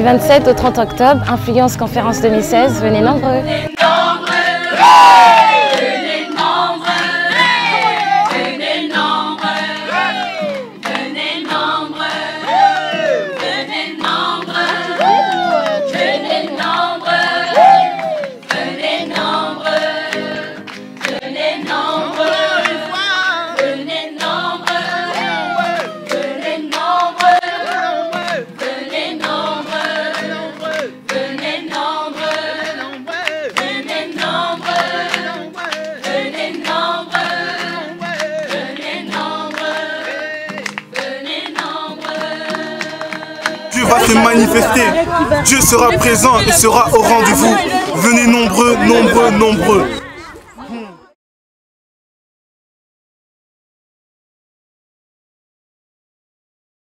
27 au 30 octobre, Influence Conférence 2016, venez nombreux. Dieu va se manifester, Dieu sera présent et sera au rendez-vous. Venez nombreux, nombreux, nombreux.